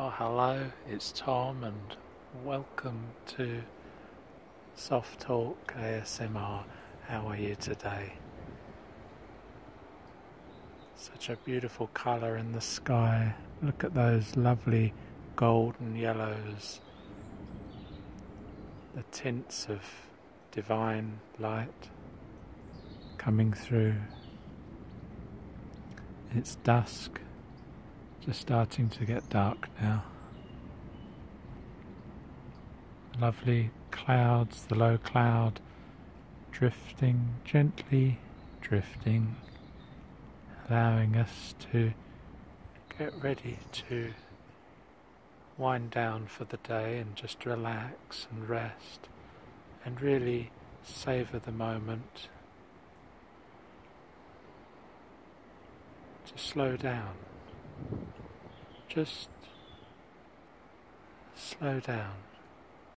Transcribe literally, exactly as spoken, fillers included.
Well, hello, it's Tom, and welcome to SoftTalk A S M R. How are you today? Such a beautiful colour in the sky. Look at those lovely golden yellows, the tints of divine light coming through. It's dusk, just starting to get dark now. Lovely clouds, the low cloud drifting, gently drifting, allowing us to get ready to wind down for the day and just relax and rest and really savour the moment, to slow down, just slow down.